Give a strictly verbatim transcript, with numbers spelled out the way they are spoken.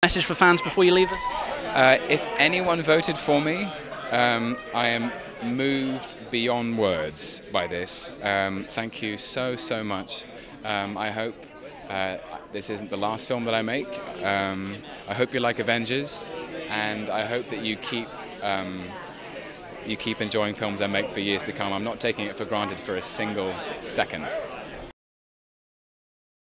message for fans before you leave us? Uh, if anyone voted for me, um, I am moved beyond words by this. Um, thank you so, so much. Um, I hope uh, this isn't the last film that I make. Um, I hope you like Avengers, and I hope that you keep um, you keep enjoying films I make for years to come. I'm not taking it for granted for a single second.